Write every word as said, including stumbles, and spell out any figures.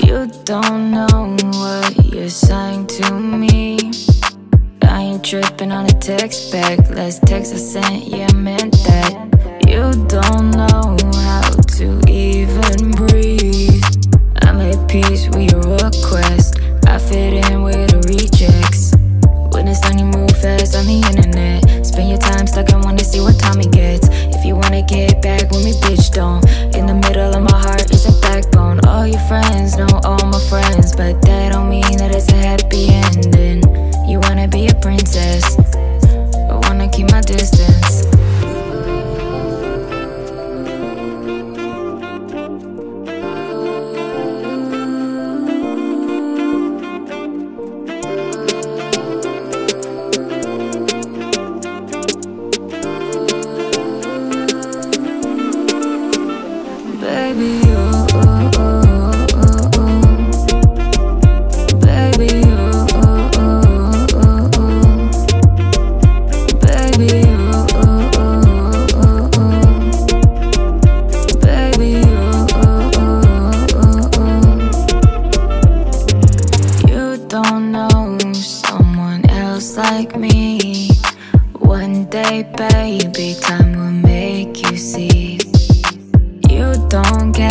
You don't know what you're saying to me. I ain't tripping on a text back. Last text I sent, yeah, I meant that. You don't know how to even breathe. I'm at peace with your request. I fit in with the rejects. Witness on you move fast on the internet. Spend your time stuck and wanna see what time it gets. If you wanna get back with me, bitch, don't. In the middle of my heart is a backbone. All your friends know all my friends, but that don't mean that it's a happy ending. You wanna be a princess, I wanna keep my distance. Baby, ooh, ooh, ooh, ooh, ooh. Baby, ooh, ooh, ooh, ooh, ooh. Baby, ooh, ooh, ooh, ooh, ooh. Baby, ooh, ooh, ooh, ooh, ooh. You don't know someone else like me. One day, baby, time will make you see. You don't get